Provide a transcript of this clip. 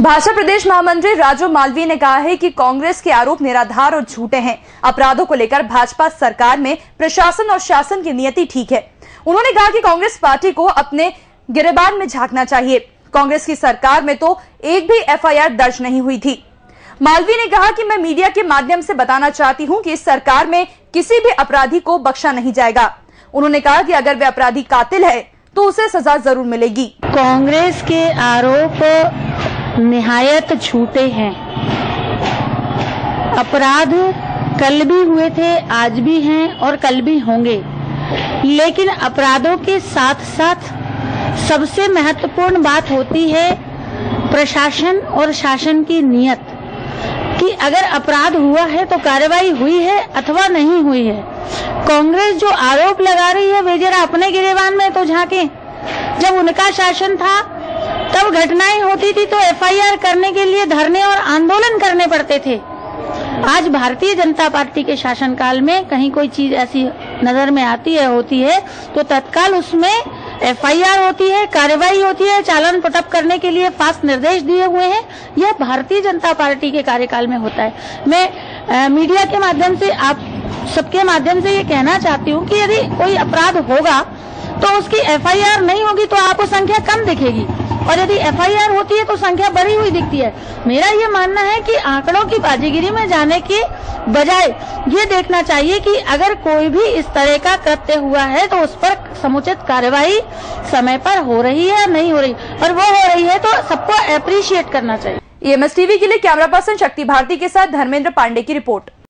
भाजपा प्रदेश महामंत्री राजू मालवीय ने कहा है कि कांग्रेस के आरोप निराधार और झूठे हैं। अपराधों को लेकर भाजपा सरकार में प्रशासन और शासन की नियति ठीक है। उन्होंने कहा कि कांग्रेस पार्टी को अपने गिरेबान में झांकना चाहिए। कांग्रेस की सरकार में तो एक भी एफआईआर दर्ज नहीं हुई थी। मालवीय ने कहा कि मैं मीडिया के माध्यम से बताना चाहती हूं कि इस सरकार में किसी भी अपराधी को बख्शा नहीं जाएगा। उन्होंने कहा कि अगर वे अपराधी कातिल है तो उसे सजा जरूर मिलेगी। कांग्रेस के आरोप निहायत झूठे हैं। अपराध कल भी हुए थे, आज भी हैं और कल भी होंगे, लेकिन अपराधों के साथ साथ सबसे महत्वपूर्ण बात होती है प्रशासन और शासन की नियत, कि अगर अपराध हुआ है तो कार्रवाई हुई है अथवा नहीं हुई है। कांग्रेस जो आरोप लगा रही है वे जरा अपने गिरेबान में तो झांके। जब उनका शासन था तब घटनाएं होती थी तो एफआईआर करने के लिए धरने और आंदोलन करने पड़ते थे। आज भारतीय जनता पार्टी के शासनकाल में कहीं कोई चीज ऐसी नजर में आती है होती है तो तत्काल उसमें एफआईआर होती है, कार्रवाई होती है, चालान पटप करने के लिए फास्ट निर्देश दिए हुए हैं। यह भारतीय जनता पार्टी के कार्यकाल में होता है। मैं मीडिया के माध्यम से आप सबके माध्यम से ये कहना चाहती हूँ कि यदि कोई अपराध होगा तो उसकी एफआईआर नहीं होगी तो आपको संख्या कम दिखेगी, और यदि एफआईआर होती है तो संख्या बढ़ी हुई दिखती है। मेरा ये मानना है कि आंकड़ों की बाजीगिरी में जाने के बजाय ये देखना चाहिए कि अगर कोई भी इस तरह का कृत्य हुआ है तो उस पर समुचित कार्रवाई समय पर हो रही है या नहीं हो रही, और वो हो रही है तो सबको अप्रिशिएट करना चाहिए। EMS टीवी के लिए कैमरा पर्सन शक्ति भारती के साथ धर्मेंद्र पांडे की रिपोर्ट।